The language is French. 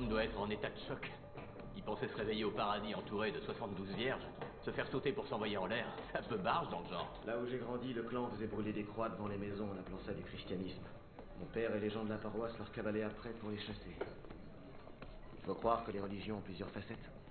monde doit être en état de choc. Il pensait se réveiller au paradis entouré de 72 vierges. Se faire sauter pour s'envoyer en l'air, c'est un peu barge dans le genre. Là où j'ai grandi, le clan faisait brûler des croix devant les maisons en appelant ça du christianisme. Mon père et les gens de la paroisse leur cavalaient après pour les chasser. Il faut croire que les religions ont plusieurs facettes.